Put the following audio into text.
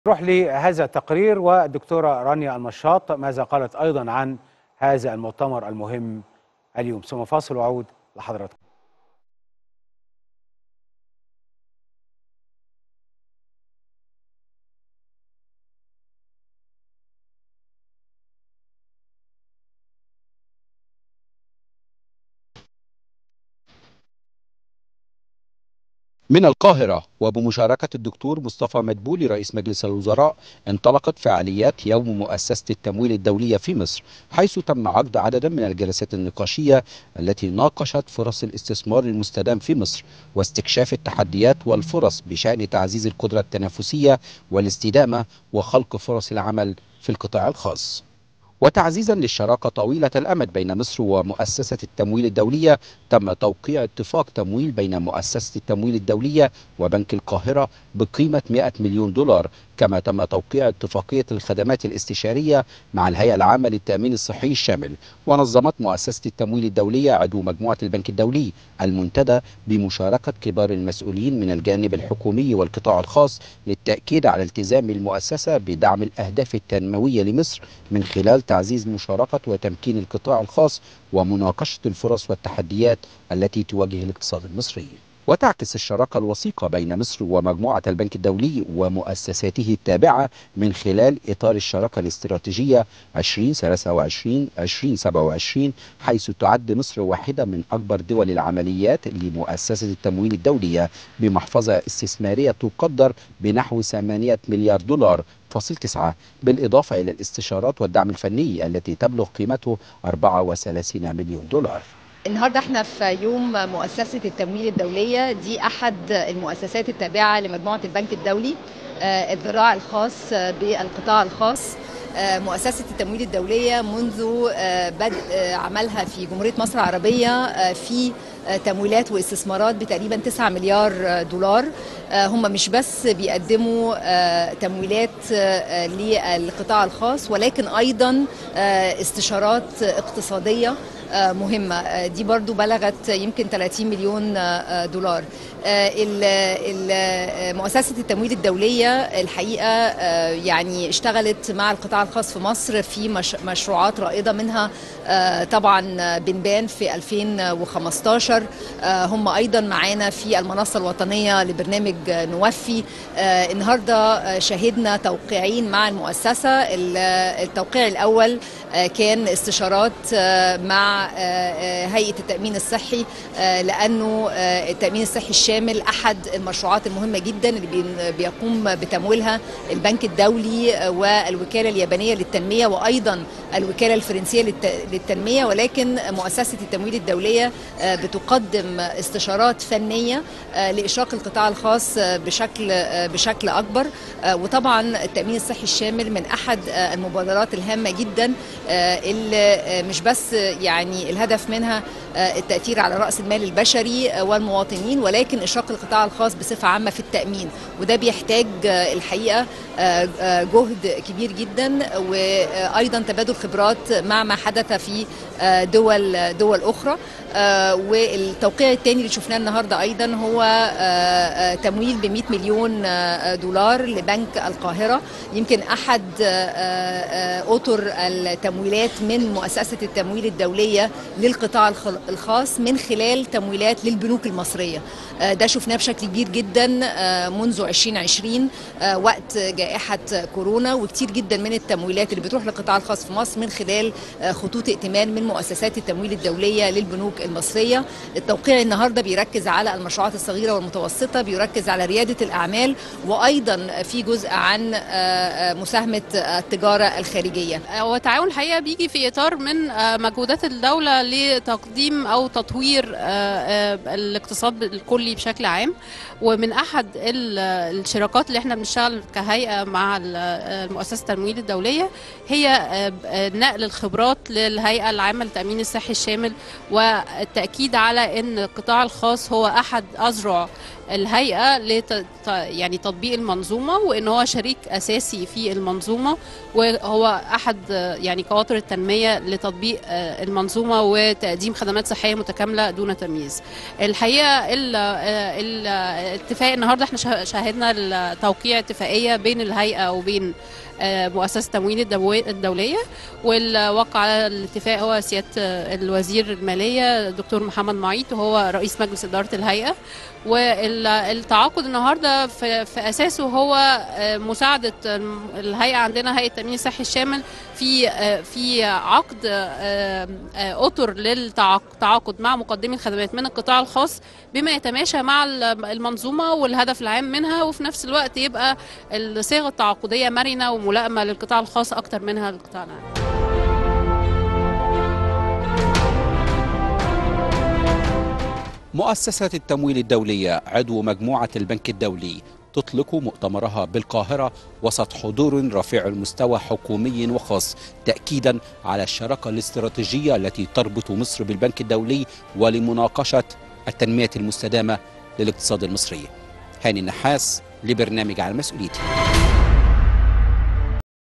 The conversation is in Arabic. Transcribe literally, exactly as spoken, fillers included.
نروح لهذا التقرير والدكتورة رانيا المشاط ماذا قالت أيضا عن هذا المؤتمر المهم اليوم. ثم فاصل وأعود لحضراتكم. من القاهرة وبمشاركة الدكتور مصطفى مدبولي رئيس مجلس الوزراء، انطلقت فعاليات يوم مؤسسة التمويل الدولية في مصر، حيث تم عقد عددا من الجلسات النقاشية التي ناقشت فرص الاستثمار المستدام في مصر واستكشاف التحديات والفرص بشأن تعزيز القدرة التنافسية والاستدامة وخلق فرص العمل في القطاع الخاص. وتعزيزا للشراكة طويلة الأمد بين مصر ومؤسسة التمويل الدولية، تم توقيع اتفاق تمويل بين مؤسسة التمويل الدولية وبنك القاهرة بقيمة مئة مليون دولار، كما تم توقيع اتفاقية الخدمات الاستشارية مع الهيئة العامة للتأمين الصحي الشامل. ونظمت مؤسسة التمويل الدولية عضو مجموعة البنك الدولي المنتدى بمشاركة كبار المسؤولين من الجانب الحكومي والقطاع الخاص للتأكيد على التزام المؤسسة بدعم الأهداف التنموية لمصر من خلال تعزيز مشاركة وتمكين القطاع الخاص ومناقشة الفرص والتحديات التي تواجه الاقتصاد المصري. وتعكس الشراكة الوثيقة بين مصر ومجموعة البنك الدولي ومؤسساته التابعة من خلال إطار الشراكة الاستراتيجية ألفين وثلاثة وعشرين ألفين وسبعة وعشرين، حيث تعد مصر واحدة من أكبر دول العمليات لمؤسسة التمويل الدولية بمحفظة استثمارية تقدر بنحو ثمانية مليار دولار فاصل تسعة، بالإضافة إلى الاستشارات والدعم الفني التي تبلغ قيمته أربعة وثلاثين مليون دولار. النهارده احنا في يوم مؤسسة التمويل الدولية، دي أحد المؤسسات التابعة لمجموعة البنك الدولي، الذراع الخاص بالقطاع الخاص. مؤسسة التمويل الدولية منذ بدء عملها في جمهورية مصر العربية في تمويلات واستثمارات بتقريبا تسعة مليار دولار. هم مش بس بيقدموا تمويلات للقطاع الخاص، ولكن أيضا استشارات اقتصادية مهمة، دي برضو بلغت يمكن ثلاثين مليون دولار. مؤسسة التمويل الدولية الحقيقة يعني اشتغلت مع القطاع الخاص في مصر في مشروعات رائدة، منها طبعا بنبان في ألفين وخمستاشر. هم أيضا معانا في المنصة الوطنية لبرنامج نوفي. النهاردة شهدنا توقيعين مع المؤسسة. التوقيع الأول كان استشارات مع هيئة التأمين الصحي، لأنه التأمين الصحي الشامل أحد المشروعات المهمة جدا اللي بيقوم بتمويلها البنك الدولي والوكالة اليابانية للتنمية وأيضا الوكالة الفرنسية للتنمية. ولكن مؤسسة التمويل الدولية بتقدم استشارات فنية لإشراك القطاع الخاص بشكل بشكل أكبر. وطبعا التأمين الصحي الشامل من أحد المبادرات الهامة جدا اللي مش بس يعني الهدف منها التأثير على رأس المال البشري والمواطنين، ولكن إشراك القطاع الخاص بصفة عامة في التأمين، وده بيحتاج الحقيقة جهد كبير جدا، وأيضا تبادل خبرات مع ما حدث في دول دول أخرى. والتوقيع الثاني اللي شفناه النهارده أيضا هو تمويل ب مئة مليون دولار لبنك القاهرة، يمكن أحد أطر التمويلات من مؤسسة التمويل الدولية للقطاع الخاص من خلال تمويلات للبنوك المصرية. ده شفناه بشكل كبير جدا منذ ألفين وعشرين وقت جائحة كورونا، وكتير جدا من التمويلات اللي بتروح للقطاع الخاص في مصر من خلال خطوط ائتمان من مؤسسات التمويل الدولية للبنوك المصرية. التوقيع النهارده بيركز على المشروعات الصغيرة والمتوسطة، بيركز على ريادة الأعمال، وأيضا في جزء عن مساهمة التجارة الخارجية. هو التعاون الحقيقة بيجي في إطار من مجهودات الدولة لتقديم أو تطوير الاقتصاد الكلي بشكل عام. ومن أحد الشراكات اللي احنا بنشتغل كهيئة مع المؤسسة التمويل الدولية هي نقل الخبرات للهيئة العامة للتأمين الصحي الشامل، والتأكيد على أن القطاع الخاص هو أحد أذرع الهيئة لت يعني تطبيق المنظومة، وإن هو شريك أساسي في المنظومة، وهو أحد يعني قواطر التنمية لتطبيق المنظومة وتقديم خدمات صحية متكاملة دون تمييز. الحقيقة الاتفاق النهاردة احنا شاهدنا توقيع اتفاقية بين الهيئة وبين مؤسسة التموين الدولية، والوقع على الاتفاق هو سيادة الوزير المالية دكتور محمد معيط وهو رئيس مجلس إدارة الهيئة. والتعاقد النهارده في, في اساسه هو مساعده الهيئه، عندنا هيئه التامين الصحي الشامل في في عقد اطر للتعاقد مع مقدمي الخدمات من القطاع الخاص بما يتماشى مع المنظومه والهدف العام منها، وفي نفس الوقت يبقى الصيغه التعاقديه مرنه وملائمه للقطاع الخاص اكتر منها للقطاع العام. مؤسسة التمويل الدولية عضو مجموعة البنك الدولي تطلق مؤتمرها بالقاهرة وسط حضور رفيع المستوى حكومي وخاص، تأكيدا على الشراكة الاستراتيجية التي تربط مصر بالبنك الدولي ولمناقشة التنمية المستدامة للاقتصاد المصري. هاني النحاس لبرنامج على مسؤوليتي.